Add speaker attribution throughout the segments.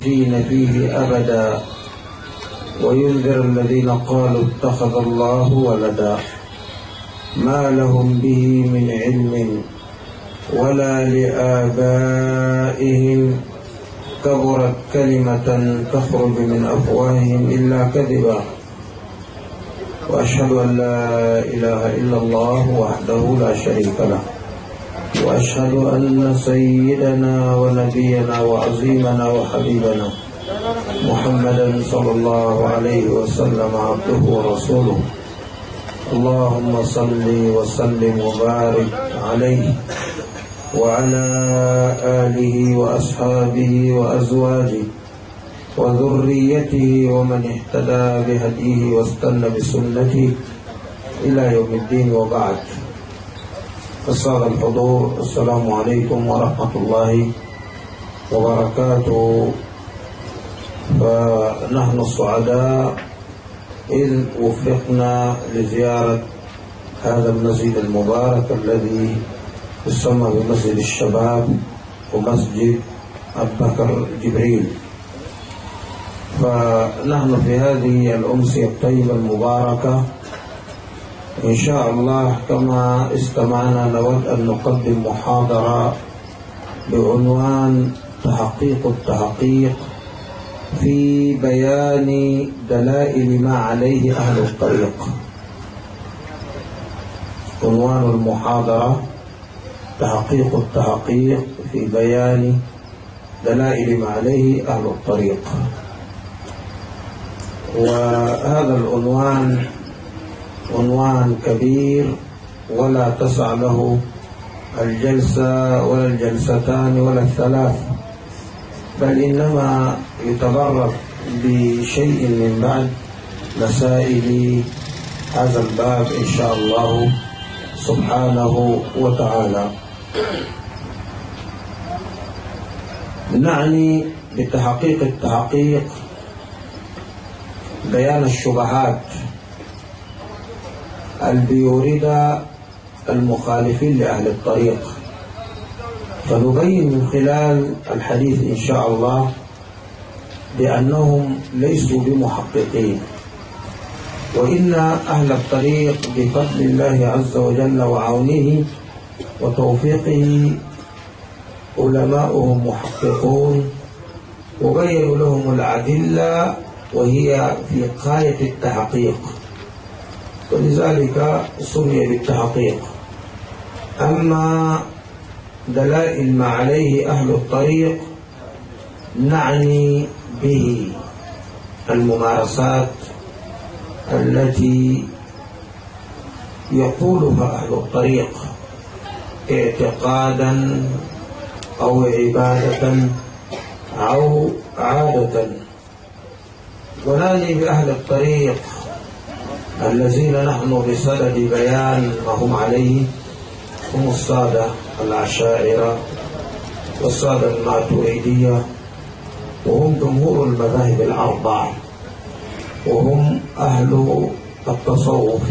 Speaker 1: خالدين فيه أبدا وينذر الذين قالوا اتخذ الله ولدا ما لهم به من علم ولا لآبائهم كبرت كلمة تخرج من أفواههم إلا كذبا وأشهد أن لا إله إلا الله وحده لا شريك له وأشهد أن سيدنا ونبينا وعظيمنا وحبيبنا محمدا صلى الله عليه وسلم عبده ورسوله اللهم صل وسلم وبارك عليه وعلى آله وأصحابه وأزواجه وذريته ومن اهتدى بهديه واستنى بسنته إلى يوم الدين وبعد. السادة الحضور، السلام عليكم ورحمة الله وبركاته. فنحن السعداء إذ وفقنا لزيارة هذا المسجد المبارك الذي يسمى بمسجد الشباب ومسجد أبي بكر جبريل. فنحن في هذه الأمسية الطيبة المباركة إن شاء الله كما استمعنا نود أن نقدم محاضرة بعنوان تحقيق التحقيق في بيان دلائل ما عليه أهل الطريق. عنوان المحاضرة تحقيق التحقيق في بيان دلائل ما عليه أهل الطريق. وهذا العنوان عنوان كبير ولا تسع له الجلسة ولا الجلستان ولا الثلاث، بل إنما يتبرك بشيء من بعد مسائل هذا الباب إن شاء الله سبحانه وتعالى. نعني بتحقيق التحقيق بيان الشبهات اللي بيورد المخالفين لأهل الطريق، فنبين من خلال الحديث إن شاء الله بأنهم ليسوا بمحققين، وإن أهل الطريق بفضل الله عز وجل وعونه وتوفيقه علماؤهم محققون وبينوا لهم الأدلة وهي في غاية التحقيق، ولذلك سمي بالتحقيق. أما دلائل ما عليه أهل الطريق نعني به الممارسات التي يقولها أهل الطريق اعتقادا أو عبادة أو عادة. ونعني بأهل الطريق الذين نحن بصدد بيان ما هم عليه هم السادة الأشاعرة والسادة الماتريدية، وهم جمهور المذاهب الأربعة، وهم أهل التصوف.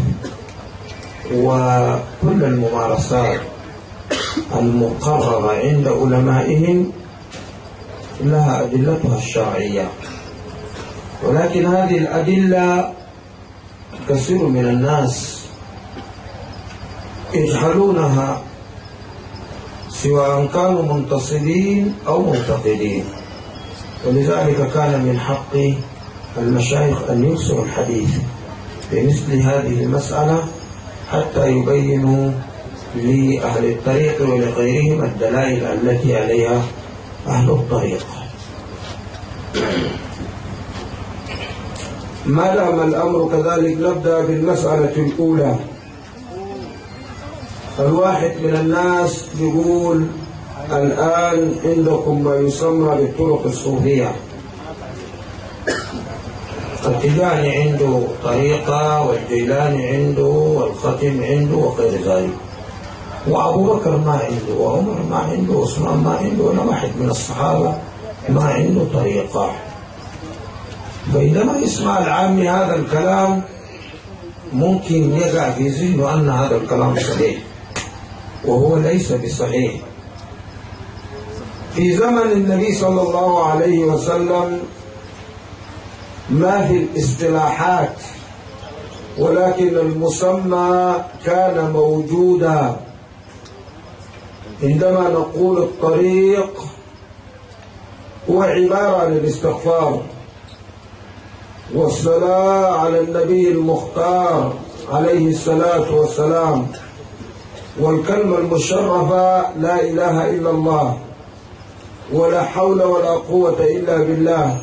Speaker 1: وكل الممارسات المقررة عند علمائهم لها أدلتها الشرعية، ولكن هذه الأدلة كثير من الناس يجهلونها سواء كانوا منتصبين أو منتقدين، ولذلك كان من حق المشايخ أن يرسلوا الحديث بمثل هذه المسألة حتى يبينوا لأهل الطريق ولغيرهم الدلائل التي عليها أهل الطريق. ما دام الأمر كذلك نبدأ بالمسألة الأولى. الواحد من الناس يقول الآن عندكم ما يسمى بالطرق الصوفية، التجاني عنده طريقة والجيلاني عنده والختم عنده وغير ذلك، وأبو بكر ما عنده وعمر ما عنده وعثمان ما عنده ولا واحد من الصحابة ما عنده طريقة. بينما يسمع العامي هذا الكلام ممكن يقع في ذهنه أن هذا الكلام صحيح، وهو ليس بصحيح. في زمن النبي صلى الله عليه وسلم ما في الاصطلاحات، ولكن المسمى كان موجودا. عندما نقول الطريق هو عبارة عن الاستغفار والصلاة على النبي المختار عليه الصلاة والسلام، والكلمة المشرفة لا إله إلا الله، ولا حول ولا قوة إلا بالله،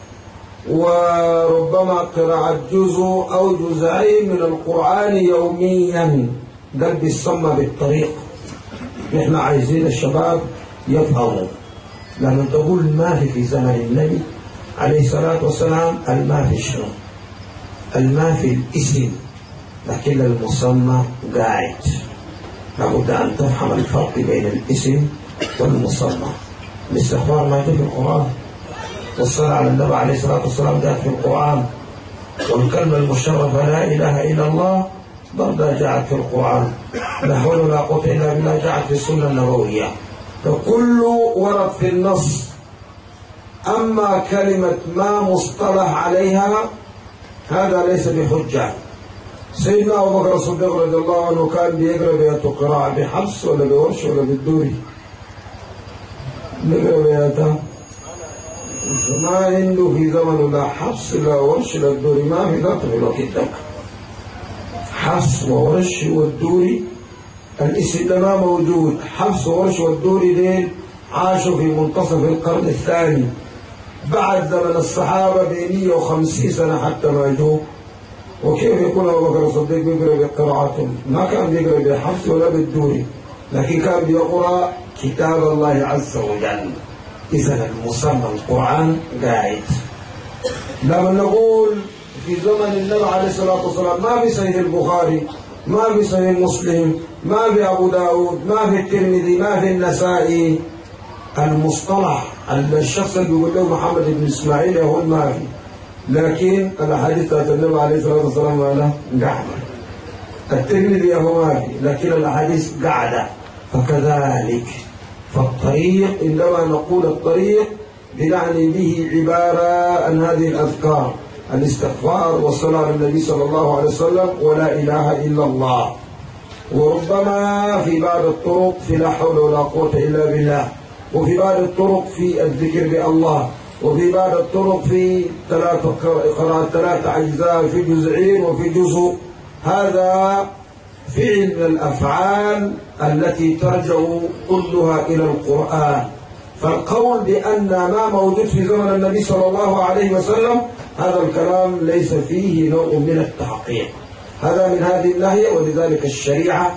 Speaker 1: وربما قراءة جزء أو جزئين من القرآن يوميا. ده بيسمى بالطريق. نحن عايزين الشباب يفهموا لما تقول ما في زمن النبي عليه الصلاة والسلام الماء في شنو؟ الماء في الاسم، لكن المسمى قاعد. لابد أن تفهم الفرق بين الاسم والمسمى. الاستغفار ما جاء في القرآن، والصلاة على النبي عليه الصلاة والسلام جاءت في القرآن، والكلمة المشرفة لا إله إلا الله برضه جاءت في القرآن، لا حول ولا قوة إلا بالله جاءت في السنة النبوية، فكله ورد في النص. أما كلمة ما مصطلح عليها هذا ليس بحجة. سيدنا أبو بكر الصديق رضي الله عنه كان بيقرأ بياته قراءة بحفص ولا بورش ولا بالدوري؟ نقرأ بياته ما عنده في زمن لا حفص لا ورش لا الدوري، ما في ذاته في الوقت ده. حفص وورش والدوري الاسم ده ما موجود. حفص وورش والدوري دين عاشوا في منتصف القرن الثاني بعد زمن الصحابة ب150 سنة حتى ما جو. وكيف يكون أبو بكر الصديق بيقرأ بقراءاتهم؟ ما كان بيقرأ بحفص ولا بالدوري، لكن كان بيقرأ كتاب الله عز وجل. إذا المسمى القرآن قاعد. لما نقول في زمن النبي عليه الصلاة والسلام ما في صحيح البخاري، ما في صحيح مسلم، ما في أبو داود، ما في الترمذي، ما في النسائي، المصطلح الشخص اللي بيقول له محمد بن إسماعيل يقول ما في، لكن الأحاديث بتاعت النبي عليه الصلاة والسلام قاعدة. الترمذي هو ما في، لكن الأحاديث قاعدة. فكذلك فالطريق عندما نقول الطريق بنعني به عبارة عن هذه الأذكار: الاستغفار والصلاة على النبي صلى الله عليه وسلم ولا إله إلا الله. وربما في بعض الطرق في لا حول ولا قوة إلا بالله، وفي بعض الطرق في الذكر بالله، وفي بعض الطرق في قراءة 3 أجزاء في جزئين وفي جزء. هذا فعل من الأفعال التي ترجع كلها إلى القرآن. فالقول بأن ما موجود في زمن النبي صلى الله عليه وسلم هذا الكلام ليس فيه نوع من التحقيق، هذا من هذه الناحية. ولذلك الشريعة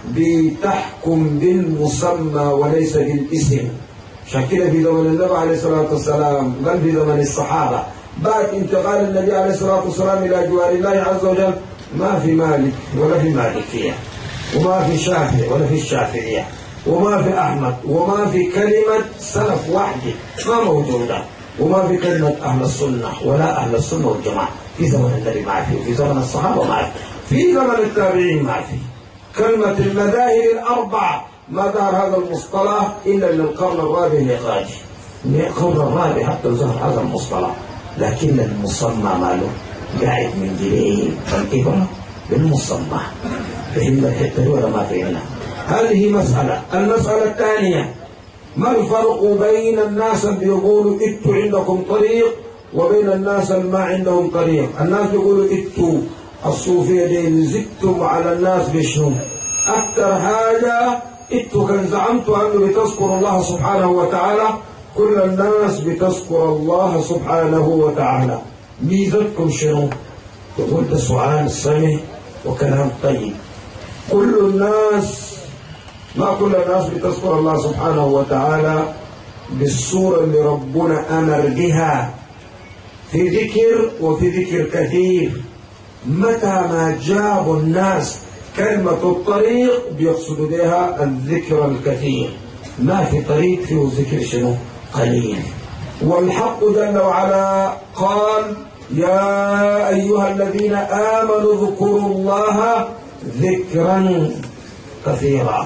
Speaker 1: بتحكم بالمسمى وليس بالاسم. عشان كده في زمن النبي عليه الصلاة والسلام بل في زمن الصحابة بعد انتقال النبي عليه الصلاة والسلام إلى جوار الله عز وجل ما في مالك ولا في مالكية، وما في شافعي ولا في الشافعية، وما في أحمد، وما في كلمة سلف واحدة ما موجودة، وما في كلمة أهل السنة ولا أهل السنة والجماعة. في زمن النبي ما في، وفي زمن الصحابة ما في زمن التابعين ما في. كلمة المذاهب الأربعة ما ظهر هذا المصطلح إلا من القرن الرابع الهجري. من القرن الرابع حتى ظهر هذا المصطلح، لكن المسمى ماله قاعد من جيل. فالإبرة بالمسمى. فهمنا الحتة ولا ما فهمنا؟ هذه مسألة. المسألة الثانية: ما الفرق بين الناس اللي بيقولوا إنتوا عندكم طريق وبين الناس اللي ما عندهم طريق؟ الناس بيقولوا إنتوا الصوفية دي زدتم على الناس بشنو؟ أكثر حاجة إنتوا كان زعمتوا أنه بتذكروا الله سبحانه وتعالى، كل الناس بتذكر الله سبحانه وتعالى، ميزتكم شنو؟ تقول ده سؤال سمح وكلام طيب. كل الناس، ما كل الناس بتذكر الله سبحانه وتعالى بالصورة اللي ربنا أمر بها في ذكر وفي ذكر كثير. متى ما جابوا الناس كلمة الطريق بيقصدوا بها الذكر الكثير، ما في طريق فيه ذكر شنو؟ قليل. والحق جل وعلا قال: يا أيها الذين آمنوا اذكروا الله ذكرا كثيرا.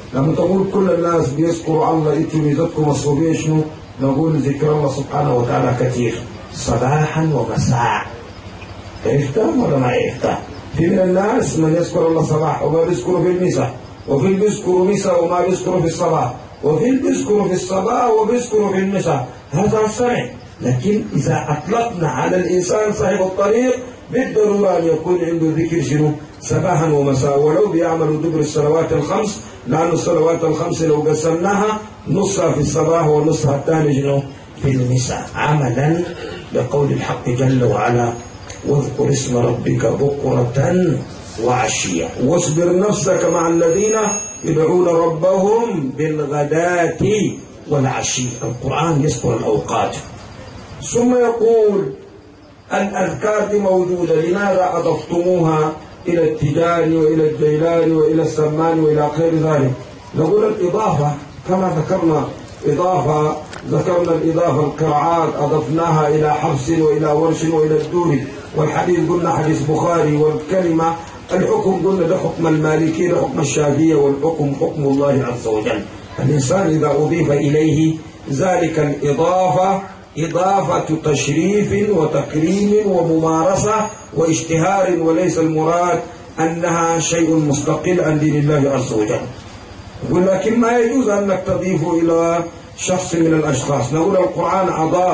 Speaker 1: لما تقول كل الناس بيذكروا الله انتم ميزتكم الصوبيه شنو؟ نقول ذكر الله سبحانه وتعالى كثير صباحا ومساء. عرفتها ولا ما عرفتها؟ في من الناس من يذكر الله صباح وما بيذكره في المساء، وفي اللي بيذكروا مساء وما بيذكروا في الصباح، وفي اللي بيذكروا في الصباح وبيذكروا في المساء. هذا صحيح، لكن إذا أطلقنا على الإنسان صاحب الطريق بالضرورة أن يكون عنده ذكر شنو؟ صباحا ومساء، ولو بيعملوا دبر الصلوات الخمس، لأن الصلوات الخمس لو قسمناها نصها في الصباح ونصها الثاني شنو؟ في المساء، عملا لقول الحق جل وعلا: واذكر اسم ربك بكرة وعشية واصبر نفسك مع الذين يدعون ربهم بالغداة والعشي. القرآن يذكر الأوقات. ثم يقول الأذكار دي موجودة، لماذا أضفتموها إلى التجاني وإلى الجيلاني وإلى السمان وإلى غير ذلك؟ نقول الإضافة كما ذكرنا الإضافة القراءات أضفناها إلى حفص وإلى ورش وإلى الدوري، والحديث قلنا حديث بخاري، والكلمة الحكم قلنا ده حكم المالكي ده حكم الشافعية، والحكم حكم الله عز وجل. الإنسان إذا أضيف إليه ذلك الإضافة إضافة تشريف وتكريم وممارسة واشتهار، وليس المراد أنها شيء مستقل عن دين الله عز وجل. ولكن ما يجوز أنك تضيف إلى شخص من الأشخاص. نقول القرآن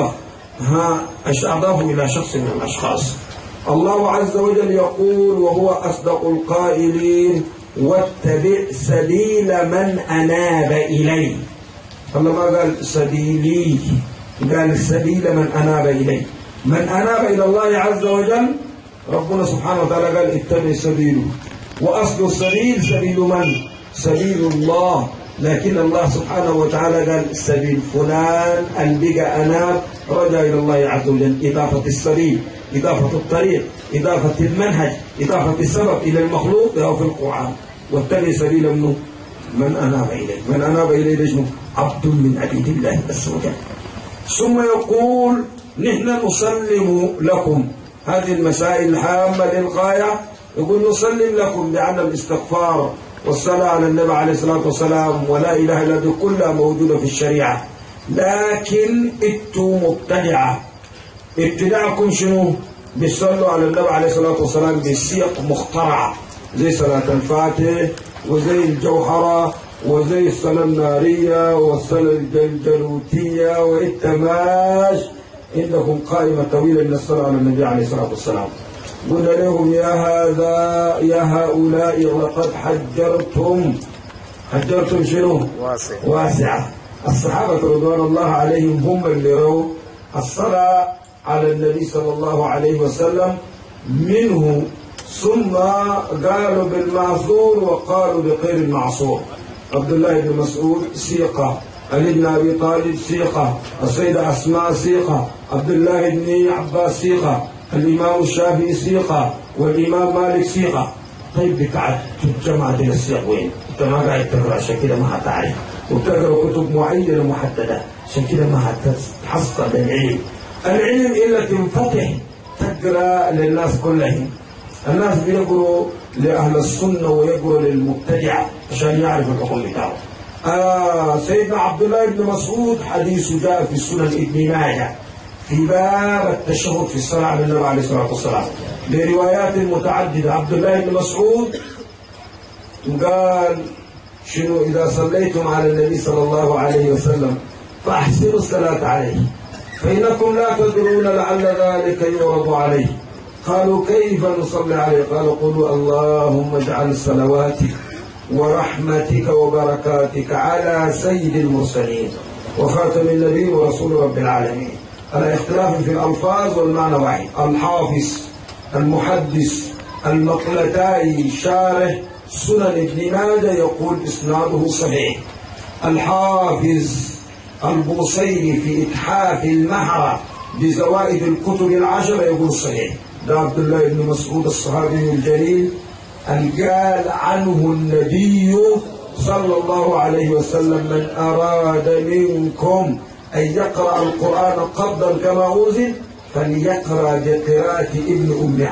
Speaker 1: أضافه إلى شخص من الأشخاص. الله عز وجل يقول وهو أصدق القائلين: واتبع سبيل من أناب إلي. الله ما قال سبيلي، قال سبيل من أناب إلي. من أناب إلى الله عز وجل ربنا سبحانه وتعالى قال اتبع سبيله، وأصل السبيل سبيل من؟ سبيل الله. لكن الله سبحانه وتعالى قال سبيل فلان البقى أناب رجع إلى الله عز وجل. إضافة السبيل، إضافة الطريق، إضافة المنهج، إضافة السبب إلى المخلوق أو في القرآن. واتبع سبيل منه من أناب إليه. من أناب إليه لجنه عبد من عبيد الله عز وجل. ثم يقول نحن نسلم لكم. هذه المسائل الهامة للغاية. يقول نسلم لكم بأن الاستغفار والصلاة على النبي عليه الصلاة والسلام ولا إله إلا الله كلها موجودة في الشريعة، لكن انتم مبتدعة. ابتداعكم شنو؟ بيصلوا على النبي عليه الصلاة والسلام بسياق مخترعة، زي صلاة الفاتح وزي الجوهرة وزي الصلاة النارية والصلاة الجلوتية والتماش. عندكم قائمة طويلة من الصلاة على النبي عليه الصلاة والسلام. قلنا لهم يا هؤلاء لقد حجرتم شنو؟ واسعة. الصحابة رضوان الله عليهم هم اللي روا الصلاة على النبي صلى الله عليه وسلم منه، ثم قالوا بالمعصور وقالوا بغير المعصور. عبد الله بن مسعود ثقة، علي بن أبي طالب ثقة، السيدة أسماء ثقة، عبد الله بن عباس ثقة، الإمام الشافعي ثقة، والإمام مالك ثقة. طيب بتاعت الجماعة دي الثقة وين؟ أنت ما قاعد تقرأ عشان كده ما هتعرف، وتقرأ كتب معينة محددة عشان كده ما هتحصل العلم. العلم إلا تنفتح تقرأ للناس كلهم. الناس بيقروا لأهل السنة ويقروا للمبتدعة عشان يعرفوا الحكم بتاعه. سيدنا عبد الله بن مسعود حديثه جاء في سنن ابن ماجه في باب التشهد في الصلاة على النبي عليه الصلاة والسلام بروايات متعددة. عبد الله بن مسعود قال شنو؟ إذا صليتم على النبي صلى الله عليه وسلم فأحسنوا الصلاة عليه فإنكم لا تدرون لعل ذلك يعرض عليه. قالوا كيف نصلي عليه؟ قالوا قولوا اللهم اجعل صلواتك ورحمتك وبركاتك على سيد المرسلين وخاتم النبي ورسول رب العالمين. على اختلاف في الألفاظ والمعنى واحد. الحافظ المحدث المقلتاي شارح سنن ابن ماجه يقول إسناده صحيح. الحافظ البوصيري في إتحاف المهرة بزوائد الكتب العشرة يقول صحيح. ده عبد الله بن مسعود الصحابي الجليل قال عنه النبي صلى الله عليه وسلم من أراد منكم أن يقرأ القرآن قبضا كما أنزل فليقرأ بقراءة ابن أم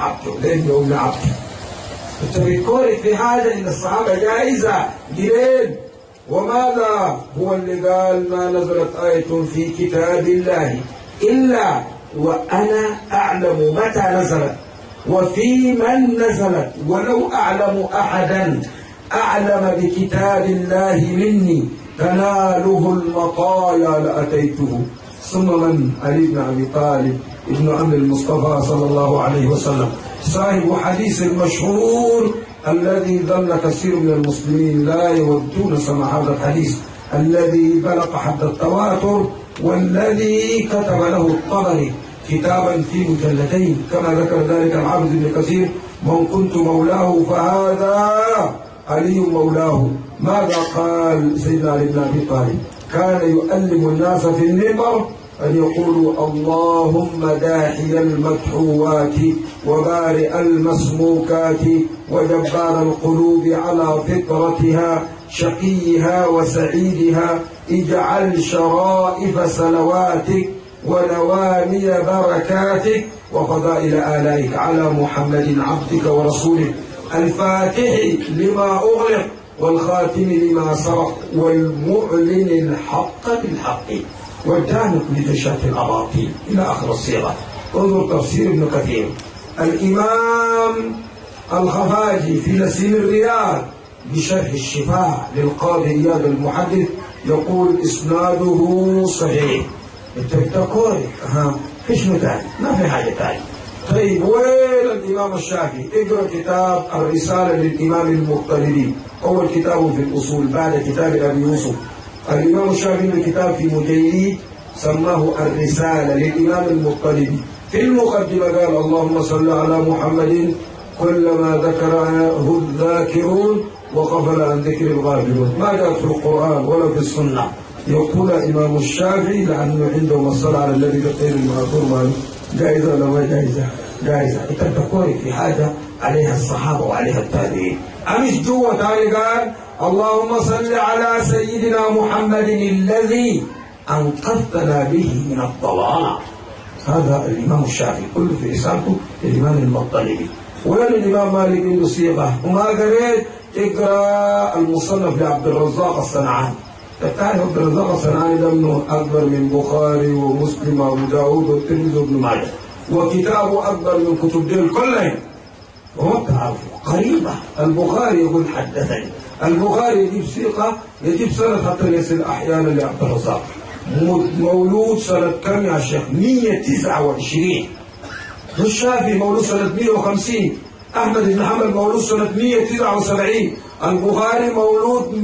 Speaker 1: عبد. التذكر في هذا إن الصحابة جائزة ليه؟ وماذا هو اللي قال ما نزلت آية في كتاب الله إلا وأنا أعلم متى نزلت وفي من نزلت، ولو أعلم أحدا أعلم بكتاب الله مني تناله المطايا لأتيته. ثم من؟ علي بن أبي طالب ابن عم المصطفى صلى الله عليه وسلم، صاحب حديث المشهور الذي ظل كثير من المسلمين لا يودون سماع هذا الحديث الذي بلغ حد التواتر، والذي كتب له الطبري كتابا في مجلدين كما ذكر ذلك الحافظ ابن كثير: من كنت مولاه فهذا علي مولاه. ماذا قال سيدنا علي بن ابي طالب؟ كان يؤلم الناس في المنبر أن يقولوا: اللهم داحي المدحوات وبارئ المسموكات وجبار القلوب على فطرتها شقيها وسعيدها، اجعل شرائف سلواتك ونوامي بركاتك وفضائل آلائك على محمد عبدك ورسولك الفاتح لما أغلق والخاتم لما سبق والمعلن الحق بالحق والدامق لدشات الأباطيل إلى آخر الصيغة. انظر تفسير ابن كثير. الإمام الخفاجي في نسيم الرياض بشرح الشفاء للقاضي إياد المحدث يقول: إسناده صحيح. انت بتقول فيش تاني، ما في حاجة تاني. طيب وين الإمام الشافعي؟ اقرأ كتاب الرسالة للإمام المطلبي، أول كتاب في الأصول بعد كتاب أبي يوسف. الإمام الشافعي له كتاب في مجيد سماه الرسالة للإمام المطلبي. في المقدمة قال: اللهم صل على محمد كلما ذكره الذاكرون وغفل عن ذكر الغافلون. ما جاء في القرآن ولا في السنة. يقول الإمام الشافعي لأنه عنده الصلاة على الذي بغير المأثور جائزة ولا ما جائزة؟ جائزة. أنت تقول في حاجة عليها الصحابة وعليها التابعين. أمش جوة ثاني قال: اللهم صل على سيدنا محمد الذي أنقذتنا به من الضلال. هذا الإمام الشافعي كله في رسالته الإمام المطلبي. وين الإمام مالك عنده صيغة وما قريت؟ اقرأ المصنف لعبد الرزاق الصنعاني. تعرف عبد الرزاق الصنعاني ده منه أكبر من بخاري ومسلم وأبو داود والترمذي وابن ماجه، وكتابه أكبر من كتب ديل كلهم. وما تعرفوا قريبة. البخاري يقول حدثني، البخاري يجيب صيغة يجيب سنة حتى يصل أحيانا لعبد الرزاق. مولود سنة كم يا شيخ؟ 129. الشافعي مولود سنة 150. أحمد بن حنبل مولود سنة 179. البخاري مولود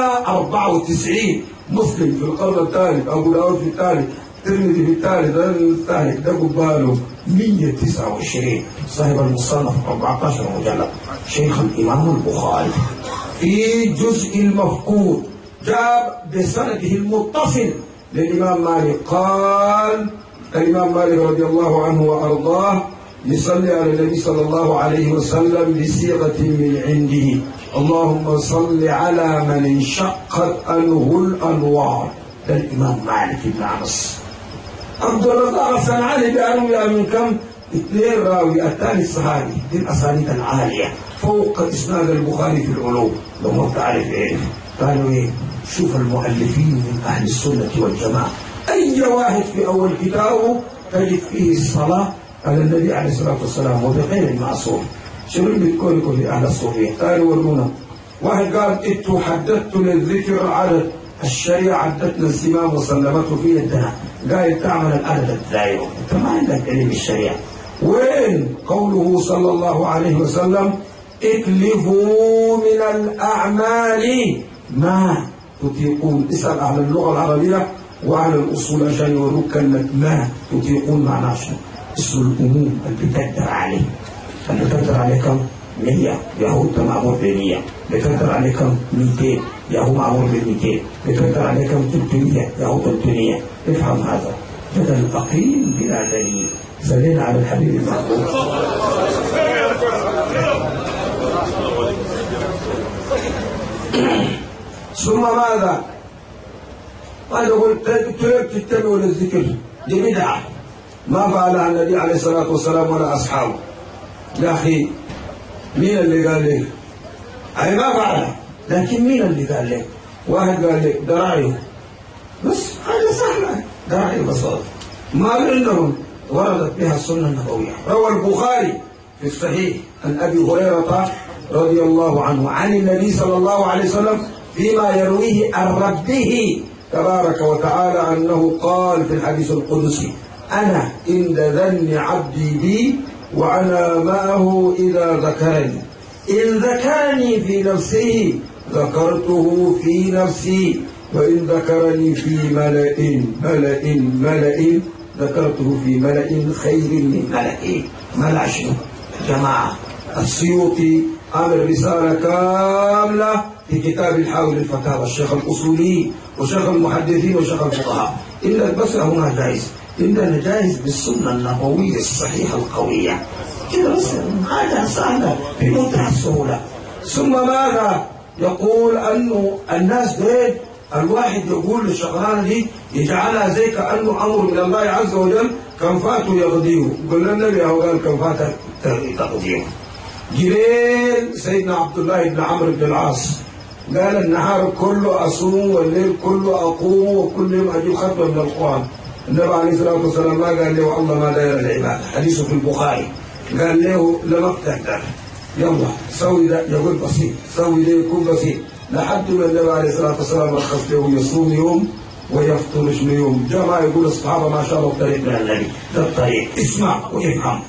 Speaker 1: 194. مسلم في القرن الثالث، أبو داود في الثالث، الترمذي في الثالث ده قباله 129. صاحب المصنف 14 مجلد. شيخ الإمام البخاري في جزء المفقود جاب بسنده المتصل للإمام مالك. قال الإمام مالك رضي الله عنه وأرضاه يصلي على النبي صلى الله عليه وسلم بصيغة من عنده: اللهم صل على من انشقت عنه الأنوار. ده الإمام مالك بن أنس. عبد الرزاق الصنعاني بيروي من كم؟ 2 راوي، الثاني الصحابي. دي الأسانيد العالية فوق إسناد البخاري في العلوم. لو ما بتعرف عرف. قالوا إيه؟ شوف المؤلفين من أهل السنة والجماعة أي واحد في أول كتابه تجد فيه الصلاة على النبي عليه الصلاة والسلام وبغير المعصوم. شنو اللي بتقول في أهل الصوفية؟ قالوا ورونا. واحد قال: إنتوا حددتوا للذكر عدد، الشريعة عدتنا الزمام وسلمته في يدنا. قال: تعمل العدد الدائم. أنت ما عندك علم الشريعة. وين قوله صلى الله عليه وسلم: اكلفوا من الأعمال ما تطيقون. اسأل أهل اللغة العربية وأهل الأصول عشان يوروك كلمة ما تطيقون معناها شنو. اسم الأموم اللي بتقدر عليه. اللي بتقدر عليه كم؟ 100 يهو أنت مأمور ب100. بتقدر عليه كم؟ 200 يهو مأمور ب200. بتقدر عليه كم؟ 300 يهو 300. افهم هذا. جدل ثقيل بلا دليل. سلينا على الحبيب المحبوب. ثم ماذا؟ قال: تجتمعوا للذكر. دي بدعة ما فعلها النبي عليه الصلاة والسلام ولا أصحابه. يا أخي مين اللي قال لك؟ أي ما فعلها، لكن مين اللي قال لك؟ واحد قال لي ده رأيه، بس حاجة سهلة، ده رأيه ببساطة. ما عندهم وردت بها السنة النبوية. روى البخاري في الصحيح عن أبي هريرة رضي الله عنه عن النبي صلى الله عليه وسلم فيما يرويه عن ربه تبارك وتعالى أنه قال في الحديث القدسي: أنا عند ظن عبدي بي وأنا معه إذا ذكرني، إن ذكرني في نفسه ذكرته في نفسي، وإن ذكرني في ملأ ذكرته في ملأ خير من ملأ. ملأ شنو؟ جماعة. السيوطي عمل رسالة كاملة في كتاب الحاوي للفتاوى، الشيخ الأصولي وشيخ المحدثين وشيخ الفقهاء. إن بس هنا جائز، إننا جائز بالسنة النبوية الصحيحة القوية كده، بس حاجة سهلة في منتهى السهولة. ثم ماذا؟ يقول أنه الناس بيت الواحد يقول للشغلانة دي يجعلها زي كأنه أمر من الله عز وجل، كان فاتوا يغديه. قلنا النبي هو قال كان فات تغديه. جبريل سيدنا عبد الله بن عمرو بن العاص قال النهار كله أصوم والليل كله أقوم وكل يوم أجيب ختمة من القرآن. النبي عليه الصلاة والسلام ما قال له الله ما داير العبادة، حديثه في البخاري. قال له لما بتقدر يلا سوي ده، يقول بسيط، سوي ده يكون بسيط، لحد ما النبي عليه الصلاة والسلام رخص له يصوم يوم ويفطر شنو يوم. جماعة يقول الصحابة ما شاء الله الطريق من النبي، ده الطريق، اسمع وافهم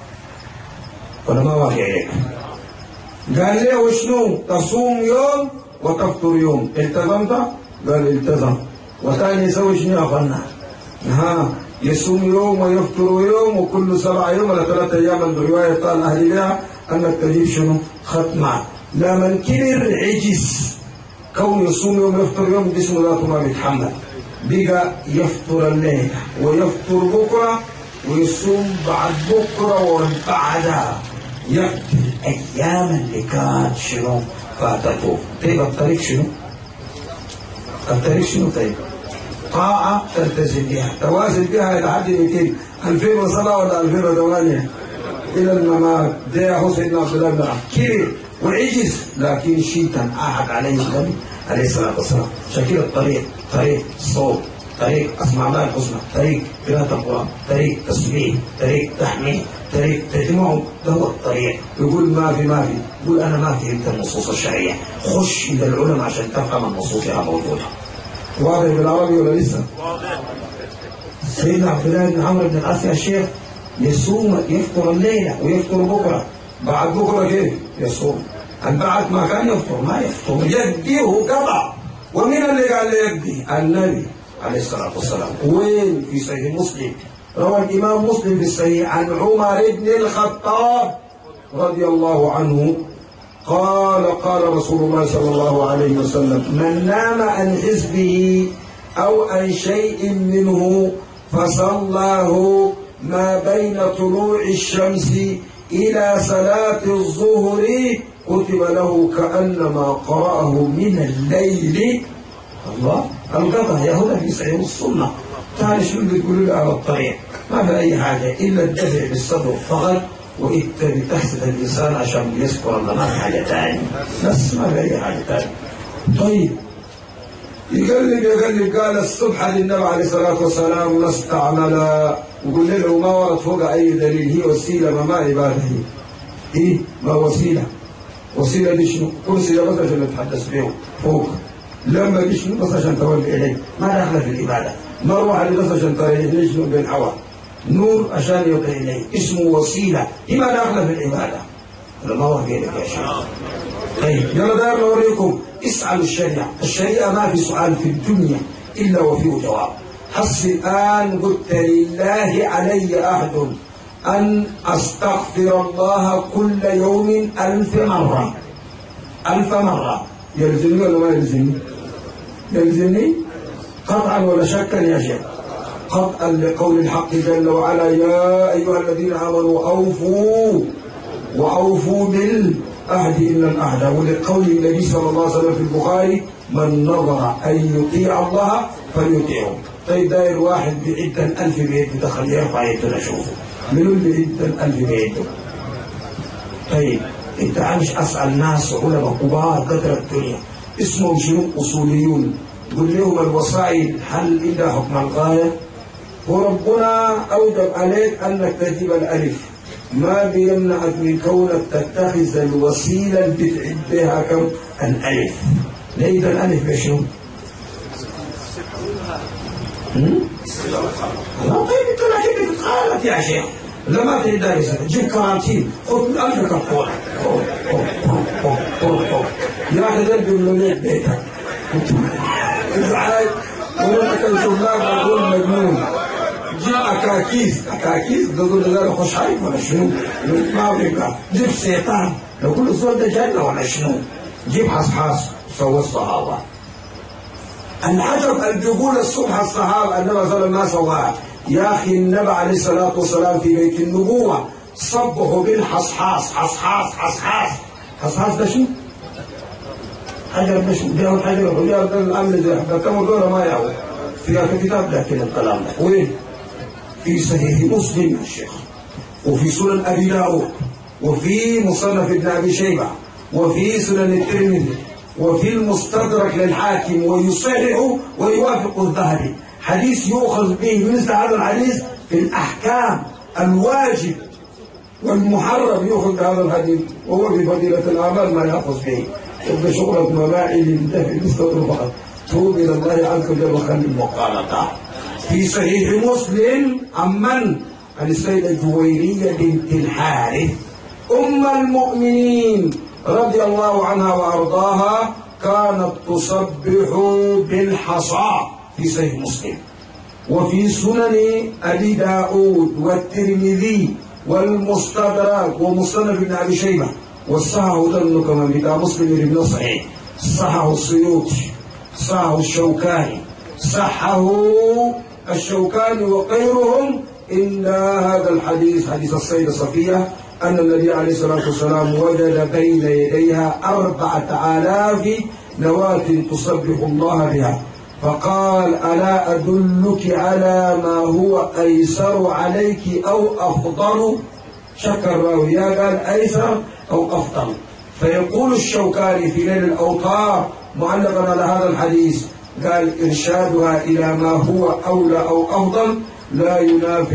Speaker 1: ولا ما واقع عليك. قال له شنو؟ تصوم يوم وتفطر يوم، التزمت؟ قال التزم. وثاني يسوي شنو يا اخوانا؟ يصوم يوم ويفطر يوم، وكل 7 يوم ولا 3 ايام بروايه قال اهل بها انك تجيب شنو؟ ختمه. لما كبر عجز كون يصوم يوم ويفطر يوم، جسمه ذاته ما بيتحمل، بقى يفطر الليل ويفطر بكره ويصوم بعد بكره وبعدها، يقضي الايام اللي كانت شنو؟ فاتته. طيب الطريق شنو؟ الطريق شنو؟ طيب طاعة تلتزم بها، توازن بها إلى حد 200 2007 ولا 2008 إلى الممات. ده سيدنا عبد الله بن عمرو كبر وعجز، لكن شيطان أحد عليه النبي عليه الصلاة والسلام. شكل الطريق، طريق الصوت، طريق أسماء الله الحسنى، طريق قراءة القرآن، طريق تسبيح، طريق تحميد، طريق تجمع. ده هو الطريق. يقول ما في يقول أنا ما فهمت النصوص الشرعية، خش إلى العلماء عشان تفهم النصوص اللي موجودة. واضح بالعربي ولا لسه؟ واضح. سيدنا عبد الله بن عمرو بن العاص يا شيخ يصوم، يفطر الليله ويفطر بكره، بعد بكره كيف؟ يصوم. بعد ما كان يفطر ما يفطر، يديه قطع. ومن اللي قال له يدي؟ النبي عليه الصلاه والسلام. وين؟ في صحيح مسلم. روى الامام مسلم في الصحيح عن عمر بن الخطاب رضي الله عنه قال رسول الله صلى الله عليه وسلم: من نام عن حزبه أو عن شيء منه فصلاه ما بين طلوع الشمس إلى صلاة الظهر كتب له كأنما قرأه من الليل. الله، القضاء يا هنا في صحيح السنة. تعالى شو اللي بتقولوا لي على الطريق؟ ما في أي حاجة إلا الدفع بالصدر فقط، وإنت بتحسد الإنسان عشان يذكر الله، ما في حاجة تاني، بس ما في أي حاجة تاني. طيب يقلب قال الصبح للنبي عليه الصلاة والسلام نستعمل، وقل له ما ورد فوق أي دليل، هي وسيلة ما عبادة، هي ما وسيلة. وسيلة دي شنو؟ وسيلة بس عشان نتحدث بيه فوق، لما دي شنو؟ بس عشان تولي إليه، ما داخلة في العبادة. مروحة بس عشان تريح شنو بالهواء، نور عشان يوقع إليه، اسمه وسيلة، هي ما داخلة في العبادة. ما هو بينك يا شيخ. طيب يلا دار نوريكم. اسألوا الشريعة ما في سؤال في الدنيا إلا وفيه جواب. حسب الآن قلت لله علي عهد أن أستغفر الله كل يوم 1000 مرة. 1000 مرة يلزمني ولا ما يلزمني؟ يلزمني قطعا ولا شكا يا شيخ؟ قطعا لقول الحق جل وعلا: يا أيها الذين آمنوا وأوفوا بالعهد إن العهد، ولقول النبي صلى الله عليه وسلم في البخاري: من نظر أن يطيع الله فليطيعه. طيب داير واحد بعد 1000 بيت دخل يرفع يده نشوفه، منو اللي بعد 1000 بيته؟ طيب انت عايش اسال ناس علماء كبار قدر الدنيا، اسمهم شنو؟ أصوليون. قل لهم الوسائل هل إلا حكم الغاية؟ وربنا أوجب عليك أنك تجيب الألف، ما بيمنعك من كونك تتخذ الوسيلة اللي بتعد بها كم؟ الألف. ليه ده الألف بشنو؟ لا طيب انت لكن بتتخالف يا شيخ، لما تعد جيب كراتين خذ من ألف كرتونة يا أخي ذنب بملوليك بيتك ازعاج ولما كان شغلان بقول مجنون. جيب أكاكيس تقول له خش حيف ولا شنو؟ ما بيبقى جيب سيطان لو كل الزول ده جنة ولا شنو؟ جيب حصحاص سوى الصحابة. العجب أن تقول الصبح الصحابة النبي صلى الله عليه وسلم ما سواها. يا أخي النبي عليه الصلاة والسلام في بيت النبوة صبحوا بالحصحاص. حصحاص ده شو؟ حجر ده شو؟ بياخد حجر وبياخد الأمن زي ده كم دورة ما يعود في الكتاب ده كده الكلام ده. وين؟ في صحيح مسلم يا شيخ، وفي سنن أبي داود، وفي مصنف ابن أبي شيبة، وفي سنن الترمذي، وفي المستدرك للحاكم، ويصحح ويوافق الذهبي. حديث يؤخذ به مثل هذا الحديث في الأحكام الواجب والمحرم يؤخذ بهذا الحديث، وهو بفضيلة الأعمال ما يأخذ به وبشغلة مباعي للدفع المستدرك فقط. توب إلى الله عز وجل وخلي المقالطة. في صحيح مسلم عن السيدة جويرية بنت الحارث أم المؤمنين رضي الله عنها وأرضاها كانت تصبح بالحصى في صحيح مسلم. وفي سنن أبي داود والترمذي والمستدرك ومصنف ابن أبي شيبة والصحاح ده كمان بتاع مسلم ابن صحيح، صححه السيوطي، صححه الشوكاني، صححه الشوكاني وغيرهم إن هذا الحديث حديث السيدة صفية أن النبي عليه الصلاة والسلام وجد بين يديها 4000 نواة تسبح الله بها، فقال ألا أدلك على ما هو أيسر عليك أو أفضل؟ شك الراوي قال أيسر أو أفضل. فيقول الشوكاني في نيل الأوطار معلقا على هذا الحديث قال إرشادها إلى ما هو أولى أو أفضل لا ينافي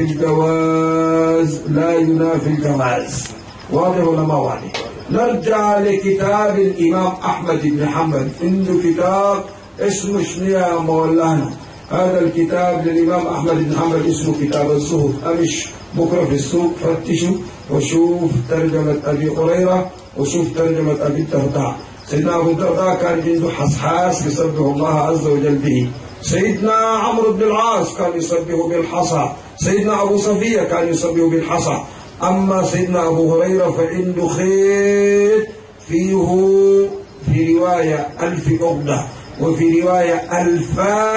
Speaker 1: الجواز. واضح ولا ما واضح؟ نرجع لكتاب الإمام أحمد بن حنبل، عنده كتاب اسمه شنو يا مولانا؟ هذا الكتاب للإمام أحمد بن حنبل اسمه كتاب الزهد. أمش بكرة في السوق فتشوا وشوف ترجمة أبي هريرة وشوف ترجمة أبي الدرداء. سيدنا أبو الدرداء كان عنده حصحاص يسبح الله عز وجل به. سيدنا عمرو بن العاص كان يسبح بالحصى. سيدنا أبو صفية كان يسبح بالحصى. أما سيدنا أبو هريرة فعنده خيط فيه في رواية 1000 عقدة وفي رواية 1000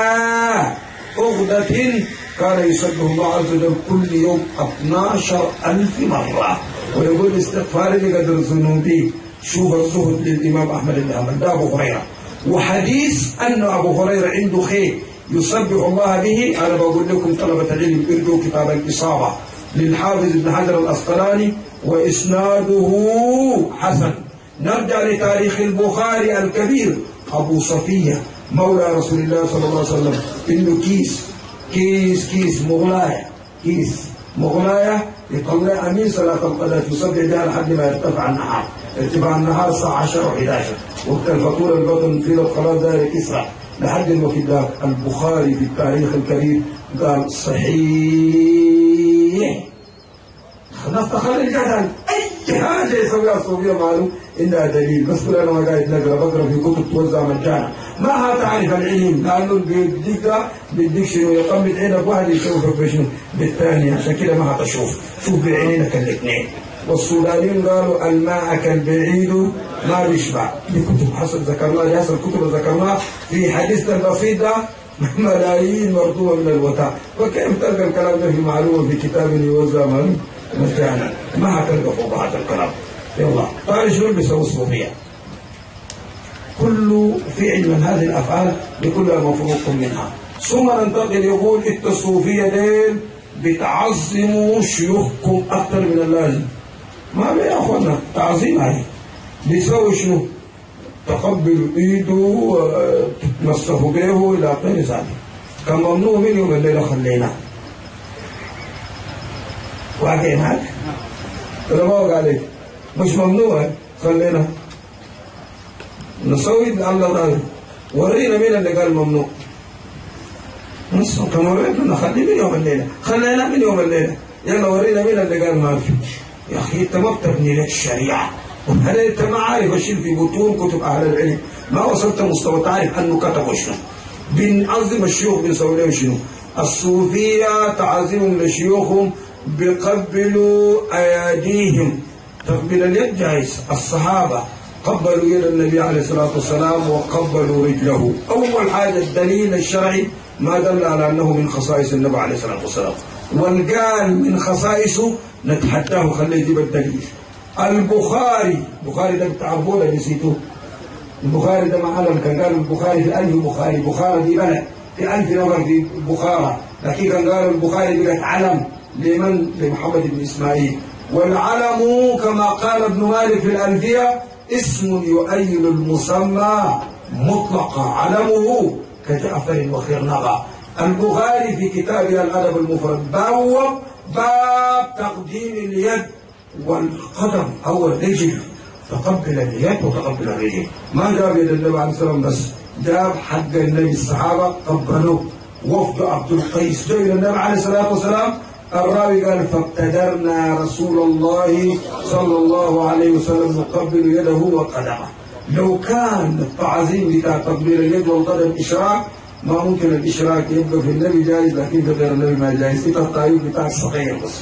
Speaker 1: عقدة كان يسبح الله عز وجل كل يوم 12000 مرة ويقول استغفاري بقدر ذنوبي. شوف الزهد للإمام أحمد بن حنبل ده أبو هريرة. وحديث أن أبو هريرة عنده خير يسبح الله به، أنا بقول لكم طلبة العلم ارجعوا كتاب الإصابة للحافظ ابن حجر الأسقلاني وإسناده حسن. نرجع لتاريخ البخاري الكبير أبو صفية مولى رسول الله صلى الله عليه وسلم إنه كيس مغلاية يطلع من صلاة القدر يسبح بها لحد ما يرتفع النهار. ارتفاع النهار الساعة 10 و11 وقت الفطور البطن في خلاص داير إسرع لحد الوقت ده. البخاري في التاريخ الكبير قال صحيح. خلاص تخلي الجدل أي حاجة يسويها الصوفية معلوم إنها دليل. بس كل أنا ما قاعد بقرا في كتب توزع مجانا ما تعرف العلم لأنه بيديك شنو يقمد عينك واحد يشوفك بشنو بالثاني، عشان كده ما هتشوف. شوف بعينك الاثنين. والسودانيين قالوا الماء كالبعيد ما بيشبع. دي كتب حسب ذكرناها، دي حسب كتب ذكرناها في حديثنا البسيط ده ملايين مرضومة من الوتاء. وكيف تلقى الكلام ده في معلومة في كتاب يوزع مجانا؟ ما هتلقى فوق هذا الكلام. يلا تعالوا شنو بيسوي الصوفية؟ كل فعل من هذه الأفعال بكلها مفروق منها. ثم ننتقل يقول التصوفية دين بتعظموا شيوخكم أكثر من اللازم. ما يا أخوانا تعظيم عليه بيسوي شنو؟ تقبل ايده تتمسه به الى غير ذلك. كان ممنوع من يوم الليله خلينا واقع معك ولا ما وقع عليك؟ مش ممنوع خلينا نسوي الله ورينا مين اللي قال ممنوع. بس كما ورينا نخلي من يوم الليله، خلينا من يوم الليله، يلا ورينا مين اللي قال ما في. يا اخي انت ما بتبني لك الشريعه، هل انت ما عارف اشيل في بطون كتب اهل العلم؟ ما وصلت مستوى تعرف انه كتبوا شنو؟ بنعظم الشيوخ بنسوي لهم شنو؟ الصوفيه تعظيم لشيوخهم بيقبلوا اياديهم، تقبل اليد جائز. الصحابه قبلوا يد النبي عليه الصلاه والسلام وقبلوا رجله. اول حاجه الدليل الشرعي ما دل على انه من خصائص النبي عليه الصلاه والسلام، والقال من خصائصه نتحداه خليه يجيب الدليل. البخاري ده بتعرفوه ولا نسيتوه؟ البخاري ده معلم، كان قالوا البخاري في 1000 بخاري، بخارى دي بلد في 1000 نفر في بخارى، لكن كان قالوا البخاري بقت علم لمن؟ لمحمد بن اسماعيل. والعلم كما قال ابن مالك في الألفية اسم يؤيد المسمى مطلقا، علمه كجعفر وخرنغة. البخاري في كتابه الأدب المفرد باب تقديم اليد والقدم أو الرجل، تقبل اليد وتقبل الرجل. ما جاب يد النبي عليه الصلاة والسلام بس، جاب حق النبي الصحابة قبلوه. وفد عبد القيس جاء إلى النبي عليه الصلاة والسلام، الراوي قال فابتدرنا رسول الله صلى الله عليه وسلم نقبل يده وقدمه. لو كان التعظيم بتاع تقبيل اليد والقدم إشراك، ما ممكن الإشراك يبقى في النبي جائز، لكن في غير النبي ما جائز. في الطريق بتاع الصغير بس،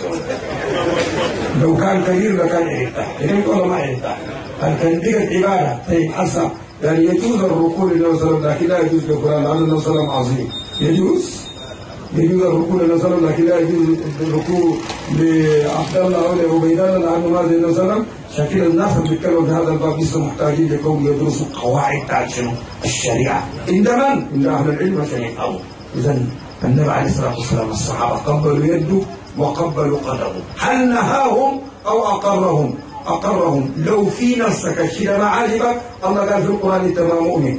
Speaker 1: لو كان كبير لكان يرتاح، يريد ولا ما يرتاح؟ كان بقت عبادة. طيب حسن يعني يجوز الركوع للنبي صلى الله عليه وسلم، لكن لا يجوز لفلان لأن النبي صلى الله عليه وسلم عظيم. يجوز الركوع للنبي صلى الله عليه وسلم، لكن لا يجوز الركوع لعبد الله او لعبيد الله لانه ما زي النبي صلى الله عليه وسلم. شكل الناس اللي بيتكلموا في هذا الباب لسه محتاجين لكون يدرسوا قواعد بتاعت شنو؟ الشريعه. عند من؟ عند اهل العلم عشان يفهموا. اذا النبي عليه الصلاه والسلام الصحابه قبلوا يده وقبلوا قدمه. هل نهاهم او اقرهم؟ اقرهم. لو في نفسك الشيء ما عجبك، الله قال في القران انت ما مؤمن.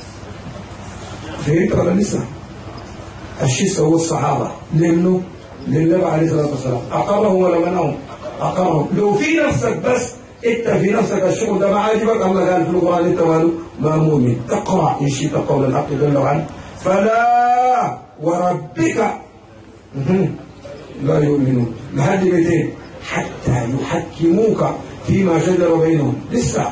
Speaker 1: فهمت ولا لسه؟ الشيء هو الصحابه لانه للنبي عليه الصلاه والسلام اقرهم ولا منعهم؟ اقرهم. لو في نفسك بس انت في نفسك الشغل ده ما عاجبك، الله قال في القران انت ما مؤمن. اقرا ان شئت قول الحق جل وعلا فلا وربك لا يؤمنون لحد 200 حتى يحكموك فيما شجر بينهم. لسه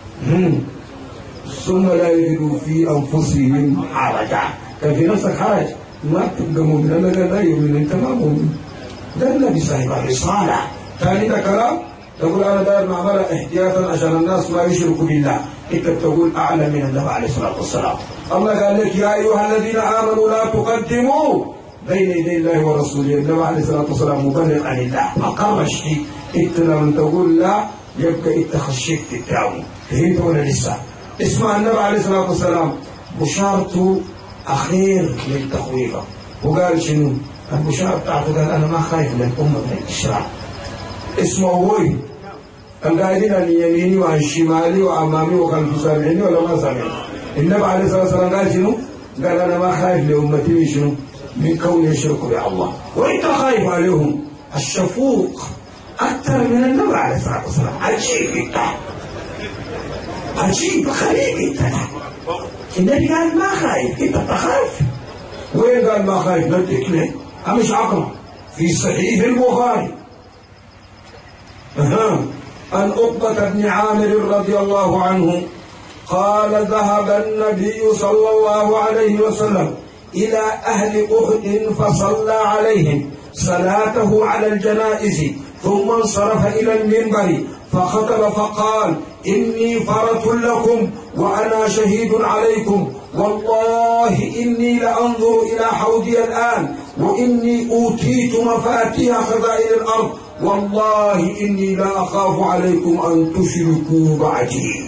Speaker 1: ثم لا يجدوا في انفسهم حرجا. كان في نفسك حرج ما تبقى مؤمن. انا لا يؤمن انت ما مؤمن. ده النبي صاحب الرساله. ثاني ده كلام تقول انا داير معمله احتياطا عشان الناس ما يشركوا بالله، انت بتقول اعلى من النبي عليه الصلاه والسلام. الله قال لك يا ايها الذين امنوا لا تقدموا بين يدي الله ورسوله. النبي عليه الصلاه والسلام مبلغ عن الله، ما قرش فيه. انت لما تقول لا يبقى انت خشيت تتعاون. فهمت ولا لسه؟ اسمع النبي عليه الصلاه والسلام بشارته اخير من تخويفه، وقال شنو؟ البشاره بتاعته قال انا ما خايف من الامه من الاشراك. اسمه هوي القاعدين عن يميني وعن شمالي وامامي وخلفي سامعني ولا ما سامعني. النبي عليه الصلاه والسلام قال شنو؟ قال انا ما خايف لامتي من شنو؟ من كون يشركوا بالله. وانت خايف عليهم. الشفوق اكثر من النبي عليه الصلاه والسلام. عجيب انت، عجيب غريب انت. النبي قال ما خايف، انت تخاف. وين قال ما خايف؟ نديك ليه؟ مش عقله في صحيح البخاري عن عقبة بن عامر رضي الله عنه قال ذهب النبي صلى الله عليه وسلم إلى أهل أحد فصلى عليهم صلاته على الجنائز، ثم انصرف إلى المنبر فخطب فقال إني فرط لكم وأنا شهيد عليكم، والله إني لأنظر إلى حوضي الآن وإني أوتيت مفاتيح خزائن الأرض، والله إني لا أخاف عليكم أن تشركوا بعدي.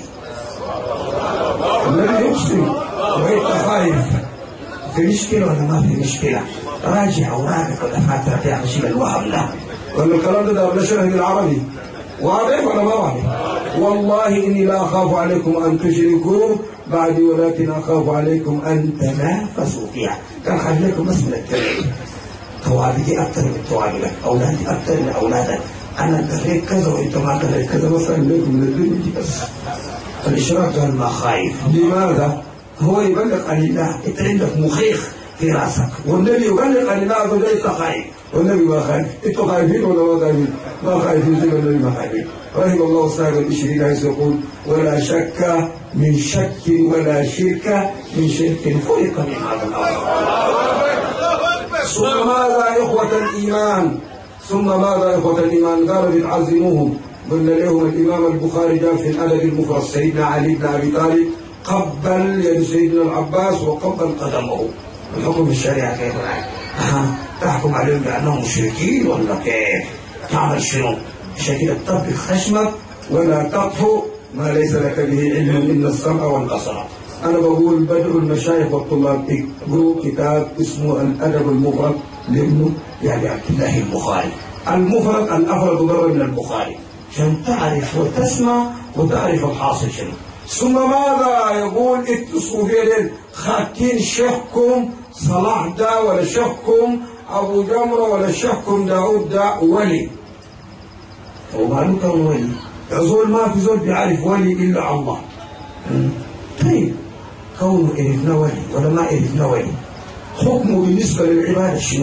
Speaker 1: الذي يقسم وأنت خايف. في مشكلة ولا ما في مشكلة؟ راجع وراجع الدفاتر يا شيخ الوهم لا. ولا الكلام ده ولا شرح العربي؟
Speaker 2: واضح ولا ما واضح؟ والله إني لا أخاف عليكم أن تشركوا بعدي ولكن أخاف عليكم أن تنافسوا فيها. كان خليكم بس من الكلام، توابدي أكثر من توابدك، أولادي أكثر من أولادك، أنا قريت كذا وأنت ما قريت كذا، مثلا لكم من الدنيا دي بس. الإشراك قال ما خايف. لماذا؟ هو يبلغ عن الله، أنت عندك مخيخ في راسك، والنبي يبلغ عن الله عز وجل أنت خايف، والنبي ما خايف. أنتوا خايفين ولا ما خايفين؟ ما خايفين زي ما النبي ما خايفين. رحم الله صاحب الإشريك حيث يقول ولا شك من شك ولا شرك من شرك فرق من هذا الأمر. ثم ماذا إخوة الإيمان؟ ثم ماذا إخوة الإيمان؟ قالوا بتعظموهم. قلنا لهم الإمام البخاري جاء في الأدب المفرد سيدنا علي بن أبي طالب قبل يد سيدنا العباس وقبل قدمه. الحكم في الشريعة كيف يعني؟ تحكم عليهم بأنهم مشركين ولا كيف؟ تعمل شنو؟ عشان كده تطبق خشمك ولا تطفو ما ليس لك به علم إلا السمع والبصر. أنا بقول بدعو المشايخ والطلاب اقروا كتاب اسمه الأدب المفرد لابنه يعني عبد الله البخاري. المفرد الأفرد مرة من البخاري عشان تعرف وتسمع وتعرف الحاصل شنو. ثم ماذا يقول اتصلوا في خاتين شيخكم صلاح دا ولا شيخكم أبو جمرة ولا شيخكم داود دا ولي. ومعلوم كان ولي زول ما في زول بيعرف ولي إلا الله. طيب كونه إرثنا ولي ولا ما إرثنا ولي حكمه بالنسبة للعبادة شنو؟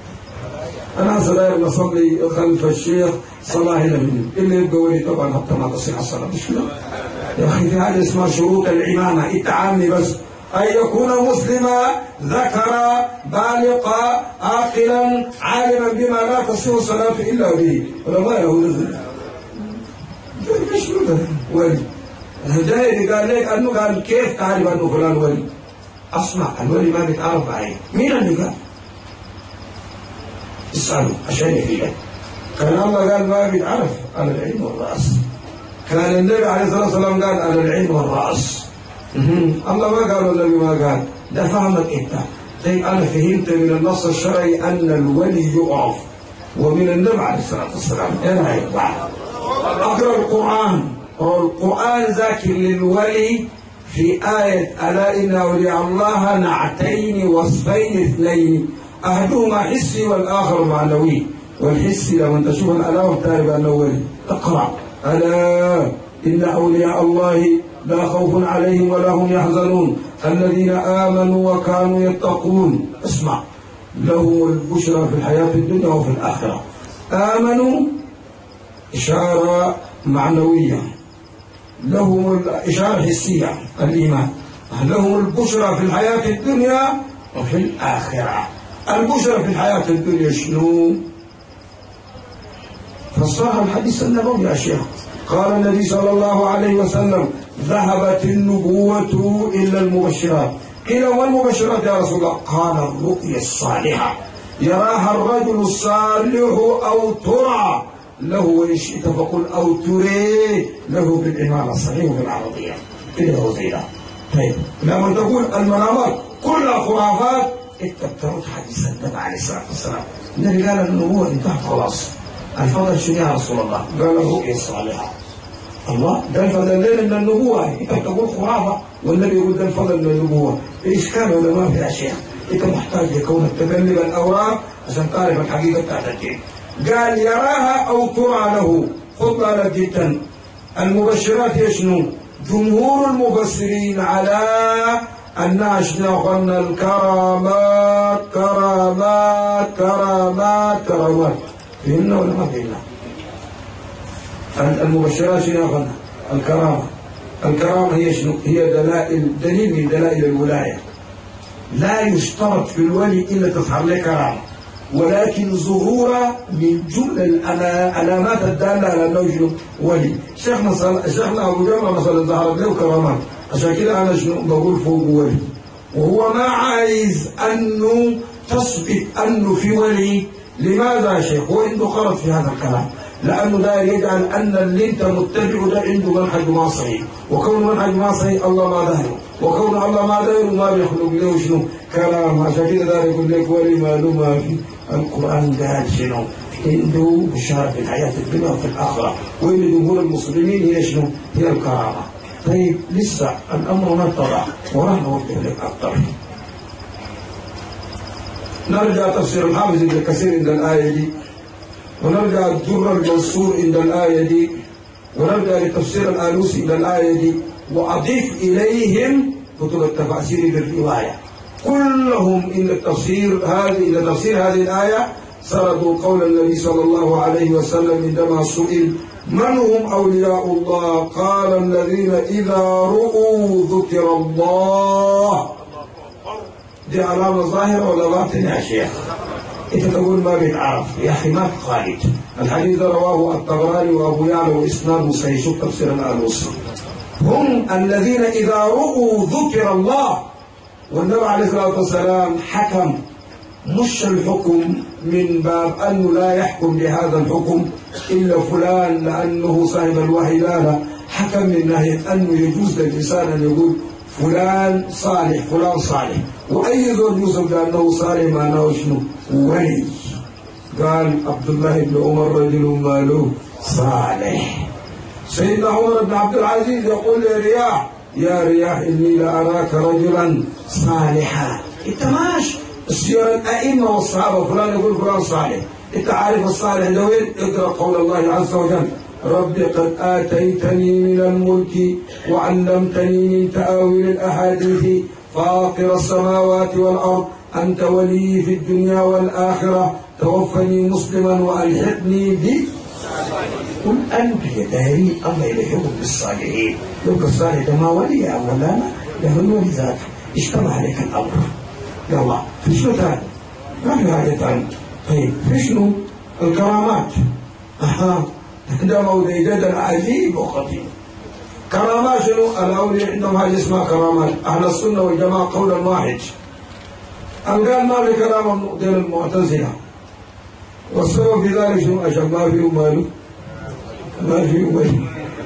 Speaker 2: أنا صلاة نصلي خلف الشيخ صلاة هنا مني اللي يبقى ولي طبعا حتى ما تصيح الصلاة شنو؟ يا أخي في هذه اسمها شروط الإمامة. التعامي بس أن يكون مسلما ذكرا بالغا عاقلا عالما بما لا تصير الصلاة إلا به ولا ما له نزل. شنو ده ولي؟ هداية قال لك أنه قال كيف تعرف أنه فلان ولي؟ أسمع الولي ما بيتعرف بعين. مين اللي قال؟ اسأله عشان يفيدك. كان الله قال ما بيتعرف على العين والرأس. كان النبي عليه الصلاة والسلام قال على العين والرأس. الله ما قال والنبي ما قال. ده فهمك أنت. طيب أنا فهمت من النص الشرعي أن الولي يعرف ومن النبي عليه الصلاة والسلام. أنا أقرأ القرآن. والقرآن ذاكر للولي في آية ألا إن أولياء الله نعتين وصفين اثنين أحدهما حسي والآخر معنوي. والحسي لما تشوف الألام تعرف أنه ولي. اقرأ ألا إن أولياء الله لا خوف عليهم ولا هم يحزنون الذين آمنوا وكانوا يتقون. اسمع لهم البشرى في الحياة الدنيا وفي الآخرة. آمنوا إشارة معنوية، لهم الإشارة حسية الإيمان، لهم البشرى في الحياة الدنيا وفي الآخرة. البشرى في الحياة الدنيا شنو؟ فصاح الحديث النبوي يا شيخ. قال النبي صلى الله عليه وسلم ذهبت النبوة إلا المبشرات. قيل والمبشرات يا رسول الله؟ قال الرؤيا الصالحة يراها الرجل الصالح أو ترى له وإن شئت فقل أو تري له بالإمام الصحيح في العربية كده هو زي ده. طيب لما تقول المنامات كلها خرافات اتبترت حديث النبي عليه الصلاة والسلام. النبي قال النبوة انتهت خلاص. الفضل شنو يا رسول الله؟ قال الرؤيا الصالحة. الله ده الفضل لين من النبوة. انت تقول خرافة والنبي يقول ده الفضل من النبوة. ايش كان ولا ما في يا شيخ؟ انت محتاج لكونك تقلب الأوراق عشان تعرف الحقيقة بتاعت الدين. قال يراها أو ترى له. خذ بالك جدا. المبشرات يشنو؟ جمهور المفسرين على أنها قلنا الكرامات كرامات كرامات كرامات. فهمنا ولا ما فهمنا؟ المبشرات شنو قلنا؟ الكرامة. الكرامة هي شنو؟ هي دليل من دلائل الولاية. لا يشترط في الولي إلا تظهر له كرامة، ولكن ظهورها من جملة العلامات الدالة على أنه ولي. شيخنا أبو جمرة مثلا ظهرت له كرامات، عشان كده أنا شنو بقول فوق ولي. وهو ما عايز أنه تثبت أنه في ولي. لماذا يا شيخ؟ هو عنده غلط في هذا الكلام، لأنه لا يجعل أن اللي أنت متبعه ده عنده منهج ما صحيح، وكون منهج ما صحيح الله ما ظهره، وكون الله ما داير وما بيخلق له شنو كلام. عشان كده دار يقول لك ولما ما في القرآن قال شنو عنده بشارة في الحياة الدنيا وفي الآخرة. وإن جمهور المسلمين هي شنو؟ هي الكرامة. طيب لسه الأمر ما اتضح وراح نوضح لك أكثر. نرجع تفسير الحافظ ابن كثير عند الآية دي، ونرجع الدر المنصور عند الآية دي، ونرجع لتفسير الآلوسي عند الآية دي، وأضيف إليهم كتب التفاسير بالرواية كلهم إن تفسير هذه الآية سردوا قول النبي صلى الله عليه وسلم عندما سئل من هم أولياء الله قال الذين إذا رؤوا ذكر الله. دي علامة ظاهرة ولا باطنة يا شيخ؟ انت تقول ما بيتعرف يا اخي ما خالد. الحديث رواه الطبراني وابو يعلى واسناده صحيح. شوف تفسير الآلوسي. هم الذين اذا رؤوا ذكر الله. والنبي عليه الصلاه والسلام حكم، مش الحكم من باب انه لا يحكم بهذا الحكم الا فلان لانه صاحب الوحي، لا، حكم من ناحيه انه يجوز للانسان ان يقول فلان صالح فلان صالح. واي ذو يوسف بانه صالح معناه شنو؟ ولي. قال عبد الله بن عمر رجل ماله صالح. سيدنا عمر بن عبد العزيز يقول لرياح يا رياح اني لاراك رجلا صالحا. انت ماشي سير الائمه والصحابه فلان يقول فلان صالح. انت عارف الصالح ده وين؟ اقرا قول الله عز وجل رب قد آتيتني من الملك وعلمتني من تأويل الأحاديث فاطر السماوات والأرض أنت ولي في الدنيا والآخرة توفني مسلما وألحقني بي. قل أنت يا داري الله يلحقك بالصالحين. لو الصالح ده ما ولي يا مولانا له الولي ذاك اجتمع عليك الأمر. يلا في شنو ثاني؟ ما في حاجة ثانية. طيب في شنو؟ الكرامات. ده موضوع جدل عجيب وخطير. كرامات شنو؟ الأولياء عندهم حاجة اسمها كرامات. أهل السنة والجماعة قولا واحد أن قال ما في كرامة دين المعتزلة. والسبب في ذلك شنو؟ عشان ما فيه ماله، ما فيه ولي.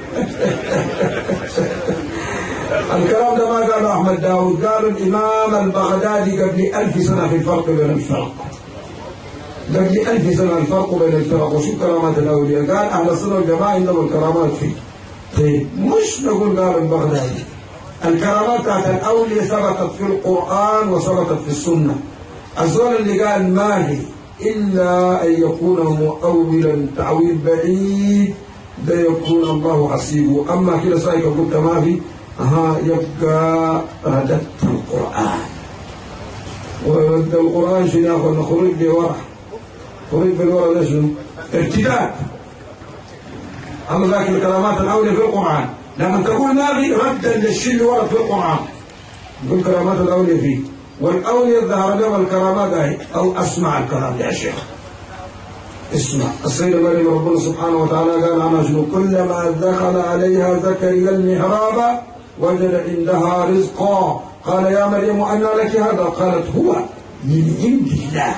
Speaker 2: الكلام ده ما قاله أحمد داود، قال الإمام البغدادي قبل 1000 سنة في الفرق بين الفرق. قبل 1000 سنة الفرق بين الفرق. وشو كرامات الأولياء؟ قال أهل السنة والجماعة عندهم الكرامات فيه. طيب مش نقول قال البغدادي. الكرامات بتاعت الأولياء ثبتت في القرآن وثبتت في السنة. الزول اللي قال ما هي إلا أن يكون مؤولا تعويل بعيد ده يكون الله حسيبه. أما كده سايك قلت ما في يبقى رددت القرآن. ورد القرآن شنو ياخذ نخرج بورع. خرج بالورع ده شنو؟ ارتداد. الله ذاك الكرامات الأولياء في القرآن. لما تقول ما في ردا للشيء اللي ورد في القرآن. يقول كرامات الأولياء فيه. والأولياء ظهر لهم الكرامات هاي أو أسمع الكلام يا شيخ. اسمع. السيدة مريم ربنا سبحانه وتعالى قال عنها شنو؟ كلما دخل عليها زكريا المحراب وجد عندها رزقا قال يا مريم أنى لك هذا؟ قالت هو من عند الله.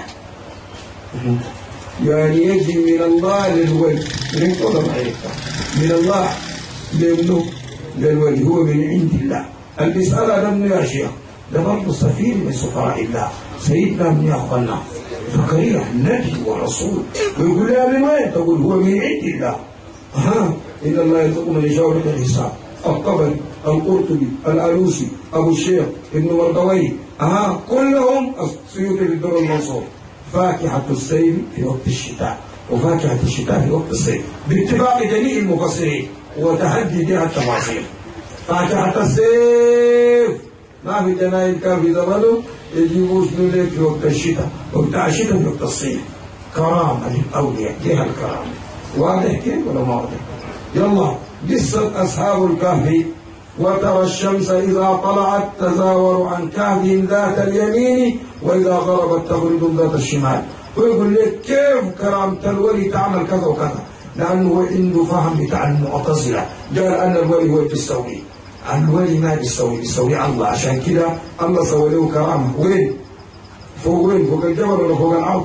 Speaker 2: يعني يجي من الله للولي. من الله للولي. هو من عند الله. المسألة لم يا شيخ ده برضه سفير من سفراء الله. سيدنا من يا أخوانا زكريا نبي ورسول ويقول يا من وين؟ تقول هو من عند الله. إن الله يرزق من يشاء بغير حساب. الطبري، القرطبي، الآلوسي، أبو الشيخ، ابن مردويه، كلهم السيوطي في الدر المنصور. فاكهة السيف في وقت الشتاء وفاكهة الشتاء في وقت الصيف باتفاق جميع المفسرين وتحدي بها التفاصيل. فاكهة السيف ما في جناين كان في زمنه يجيبوا شنو لك في وقت الشتاء، وبتاع الشتاء في وقت الصيف. كرامة للأولياء جهة الكرامة. واضح كيف ولا ما واضح؟ يلا قصة أصحاب الكهف. وترى الشمس إذا طلعت تزاور عن كهفهم ذات اليمين وإذا غربت تغربهم ذات الشمال. ويقول لك كيف كرامة الولي تعمل كذا وكذا؟ لأنه عنده فهم بتاع المعتزلة. قال أن الولي هو بيستوي. الولي ما بيستوي الله. عشان كده الله سوى له كرامة. وين؟ فوق الجبل ولا فوق الأرض؟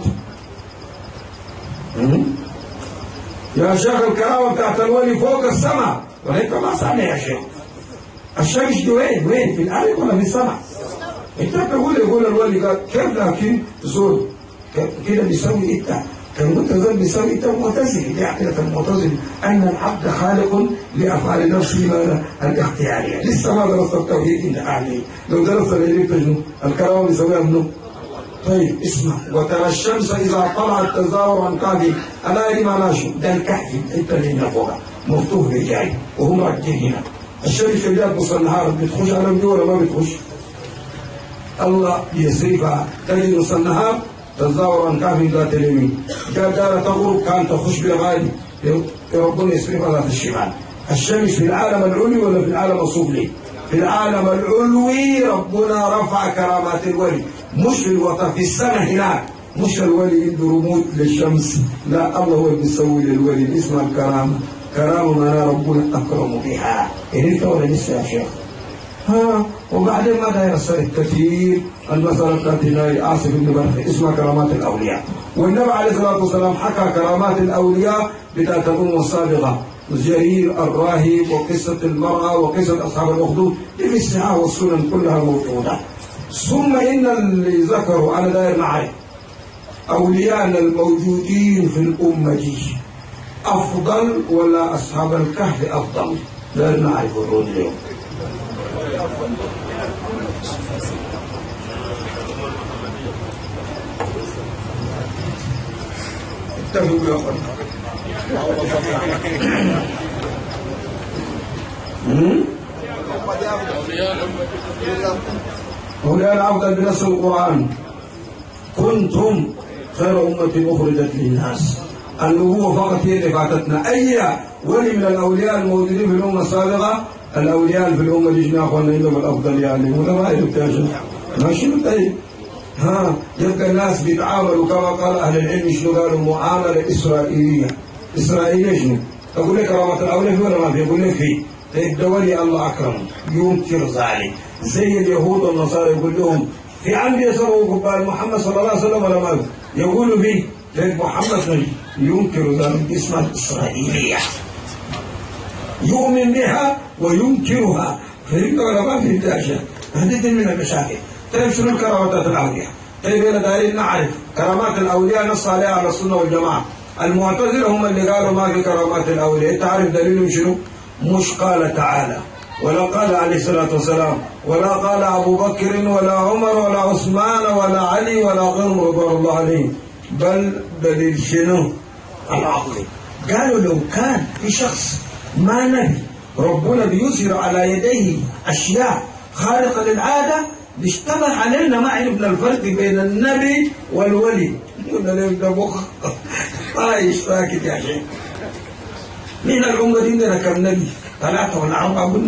Speaker 2: يا شيخ الكرامة بتاعت الولي فوق السماء. وليك ما سامع يا شيخ. الشمس دي وين في الارض ولا في السماء؟ انت يقول الولي قال كيف لكن زول كده بيسوي انت كان قلت زول بيسوي انت معتزلي. دي عقيده المعتزلي ان العبد خالق لافعال نفسه الاختياريه. لسه ما درست التوحيد انت اعلى لو درست العلم تجنو الكلام بيسويها منه. طيب اسمع، وترى الشمس اذا طلعت تزاور عن كهف الا يدري ما ناشو ده الكهف انت اللي هنا فوقها مفتوح بالجاي وهم راكبين هنا. الشمس اللي جات نص النهار بتخش على الجو ولا ما بتخش؟ الله يصرفها تجي نص النهار تزاور عن كهف ذات اليمين، جاء دار تغرب كان تخش بالغالي ربنا يصرفها ذات الشمال. الشمس في العالم العلوي ولا في العالم السفلي؟ في العالم العلوي ربنا رفع كرامات الولي، مش في الوطن في السماء هناك، مش الولي عنده رموز للشمس، لا الله هو اللي بيسوي للولي اسمها الكرامه. كرامه معناها ربنا اكرم بها. انت ولا لسه يا شيخ؟ وبعدين ماذا يصير كثير المسألة بتاعتنا آسف بن برخي اسمها كرامات الأولياء. والنبي عليه الصلاة والسلام حكى كرامات الأولياء بتاعت الأمة السابقة، جرير الراهب وقصة المرأة وقصة أصحاب الأخدود دي في الصحاح والسنن كلها موجودة. ثم إن اللي ذكروا على دائر معي أولياءنا الموجودين في الأمة دي أفضل ولا أصحاب الكهف أفضل؟ لا نعرف الرد اليوم. اتفقوا يا أخوان. أولياء الأفضل بنص القرآن كنتم خير أمة أخرجت للناس. النبوة فقط هي اللي فاتتنا. أي ولي من الأولياء الموجودين في الأمة السابقة الأولياء في الأمة دي جماعة أخواننا إنهم الأفضل يعني ولا ما يبتاجوا ماشي. طيب يبقى الناس بيتعاملوا كما قال أهل العلم شنو قالوا معاملة إسرائيلية. إسرائيلية شنو؟ أقول لك كرامة الأولياء في ولا ما في؟ أقول لك في. طيب ده ولي الله أكرم ينكر ذلك زي اليهود والنصارى يقول لهم في عندي يسموا قبال محمد صلى الله عليه وسلم ولا ما يقولوا فيه طيب محمد ينكر ذلك اسمها الإسرائيلية يؤمن بها وينكرها. فهمت ولا ما فهمت يا شيخ؟ هذه من المشاكل. طيب شنو الكرامات الأولياء؟ طيب هنا دايرين نعرف كرامات الأولياء نص عليها على السنة والجماعة. المعتزلة هم اللي قالوا ما في كرامات الأولياء. أنت عارف دليلهم شنو؟ مش قال تعالى ولا قال عليه الصلاة والسلام ولا قال أبو بكر ولا عمر ولا عثمان ولا علي ولا غيرهم رضوان الله عليهم، بل دليل شنو؟ العقل. قالوا لو كان في شخص ما نبي ربنا بيظهر على يديه أشياء خارقة للعادة بيجتمع علينا ما عرفنا الفرق بين النبي والولي. قلنا له ده مخ طايش فاكت يا شيخ. مين الأمة دي عندنا كم نبي؟ 3 ولا 4 قلنا؟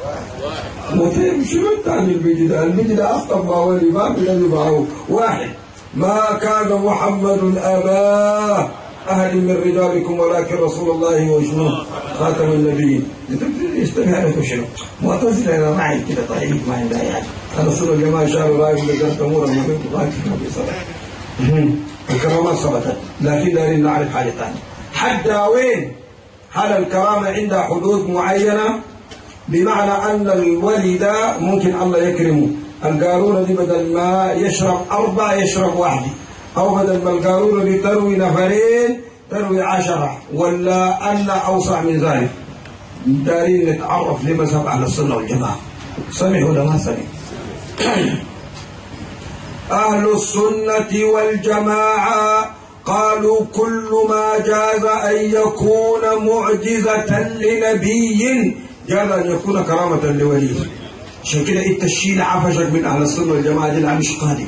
Speaker 2: وطيب شنو الثاني البيجي ده؟ البيجي ده أصلا ما ولي ما في نبي معه واحد. ما كان محمد أبا أحد من رجالكم ولكن رسول الله وشنو؟ خاتم النبيين. يشتبه عليكم شنو؟ معتزلة أنا معي كده طيب ما عندها يعني. أنا صلى الجماعة شاروا رأيهم لجرت أمور ما كنت رايح في النبي صلى الله عليه وسلم. الكرامات ثبتت لكن دارين نعرف حاجة ثانية. حتى وين؟ هل الكرامة عندها حدود معينة؟ بمعنى أن الولي ده ممكن الله يكرمه. القارورة دي بدل ما يشرب 4 يشرب 1، أو بدل ما القارورة دي تروي 2 تروي 10، ولا أن أوسع من ذلك. دارين نتعرف لمذهب أهل السنة والجماعة. سمعوا ولا ما سمعوا؟ أهل السنة والجماعة قالوا كل ما جاز أن يكون معجزة لنبي جاز أن يكون كرامة لولي. عشان كده انت الشيء عفشك من أهل السنة والجماعة دي مش قادر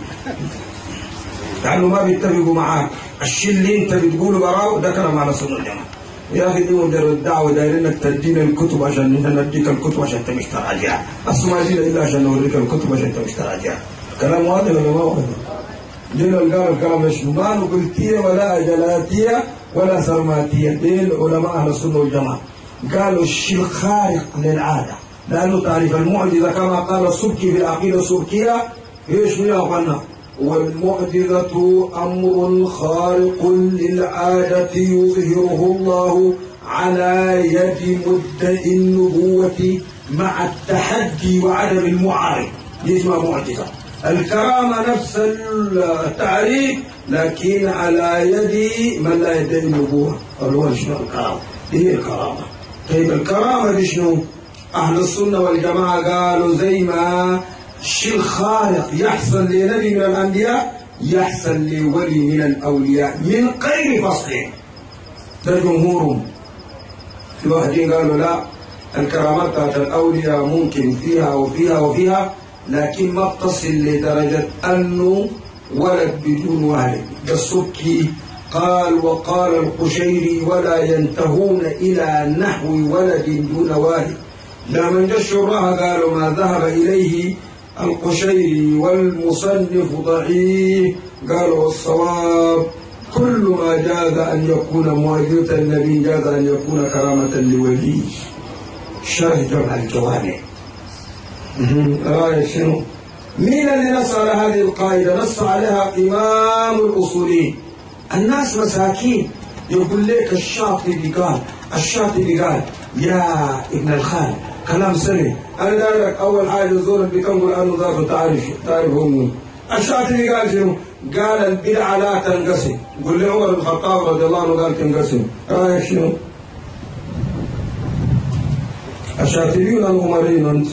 Speaker 2: لأنه ما بيتفقوا معاك. الشيء اللي انت بتقوله براو ده كلام أهل السنة والجماعة. يا أخي دي مدير الدعوة دايرينك تدينا الكتب عشان نديك الكتب عشان انت مش تراجعها. أصلا ما جينا إلا عشان نوريك الكتب عشان انت مش تراجعها. كلام واضح ولا ما واضح؟ جينا قالوا الكلام مش ما نقولتيه ولا أجلاتية ولا سرماتية. دي العلماء أهل السنة والجماعة قالوا الشيء الخارق للعادة، لأنه تعريف المعجزة كما قال السبكي في العقيدة السبكية ايش يا اخوانا؟ والمعجزة أمر خارق للعادة يظهره الله على يد مدعي النبوة مع التحدي وعدم المعارض اسمها معجزة. الكرامة نفس التعريف لكن على يد من لا يدعي النبوة. قالوا شنو الكرامة؟ هي الكرامة. طيب الكرامة دي شنو؟ أهل السنة والجماعة قالوا زي ما شيء خارق يحصل لنبي من الأنبياء يحصل لولي من الأولياء من غير فصل. ده جمهورهم. في واحدين قالوا لا، الكرامات بتاعت الأولياء ممكن فيها وفيها وفيها، لكن ما بتصل لدرجة أنه ولد بدون والد. السبكي قال وقال القشيري ولا ينتهون إلى نحو ولد دون والد. لما جاء الشراح قالوا ما ذهب إليه القشيري والمصنف ضعيف، قالوا الصواب كل ما جاز أن يكون معجزة النبي جاز أن يكون كرامة لولي. شرح جمع الجوامع. رأي شنو؟ مين اللي نص على هذه القاعدة؟ نص عليها إمام الأصولين. الناس مساكين، يقول لك الشاطبي قال يا ابن الخال كلام سليم. أنا دايرك أول حاجة زور بتنقل أنه ذاك تعرف هم. الشاطبي قال شنو؟ قال البدعة لا تنقسم. قل لي عمر بن الخطاب رضي الله عنه قال تنقسم. رأيك شنو؟ الشاطبيون الأمريين أنت؟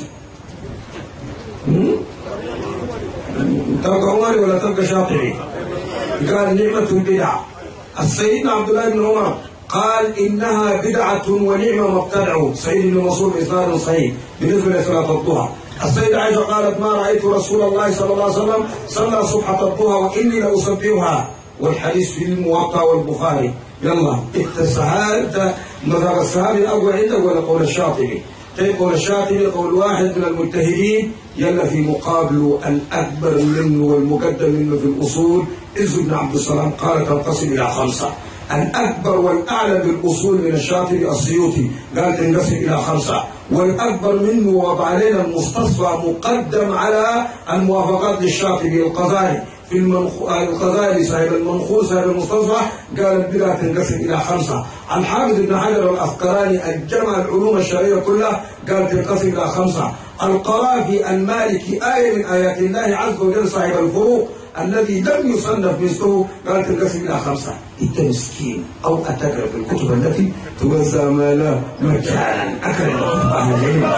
Speaker 2: تبقى عمري ولا تبقى شاطبي؟ قال نعمة البدعة. السيدنا عبد الله بن عمر قال إنها بدعة ونعمة مبتدعه. سيد بن مسعود إسناد صحيح بالنسبة لصلاة الضحى. السيدة عائشة قالت ما رأيت رسول الله صلى الله عليه وسلم صلى صبحة الضحى وإني لأصبحها، والحديث في الموطأ والبخاري. يلا انت سألت مذهب الصحابي الأول عندك ولا قول الشاطبي؟ طيب قول الشاطبي قول واحد من المجتهدين، يلا في مقابله الأكبر منه والمقدم منه في الأصول عز بن عبد السلام قال تنقسم إلى 5. الأكبر والأعلى بالأصول من الشاطبي السيوطي قال تنقسم إلى 5، والأكبر منه وضع علينا المستصفى مقدم على الموافقات للشاطبي القضائي في القضائي صاحب المنخول صاحب المستصفى قال البدعة تنقسم إلى 5. الحافظ ابن حجر العسقلاني الجمع العلوم الشرعية كلها قال تنقسم إلى 5. القرافي المالكي آية من آيات الله عز وجل صاحب الفروق الذي لم يصنف مثله قال تنقسم إلى 5. أنت مسكين أو أتقرأ في الكتب التي توزع مالا مجانا أكرم أهل العلم.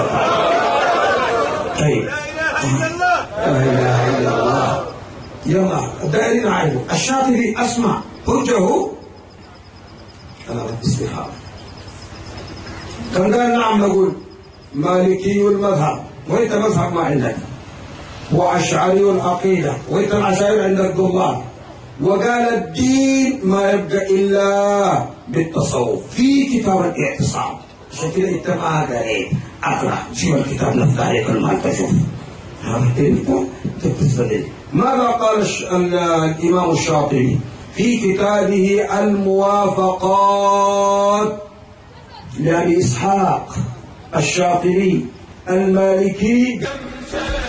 Speaker 2: طيب لا إله إلا الله. يلا دائرين عينه. الشاطبي أسمع حجه على الاستخارة. كم قال نعم نقول مالكي المذهب وانت مذهب ما عندك، وأشعري العقيدة وانت العشائر عندك ضلال، وقال الدين ما يبقى إلا بالتصوف في كتاب الاعتصام. عشان كده انت ما قريت اقرا شوف الكتاب نفتح عليك المال تشوف تستدل. ماذا قال الإمام الشاطبي في كتابه الموافقات لأبي إسحاق الشاطبي المالكي؟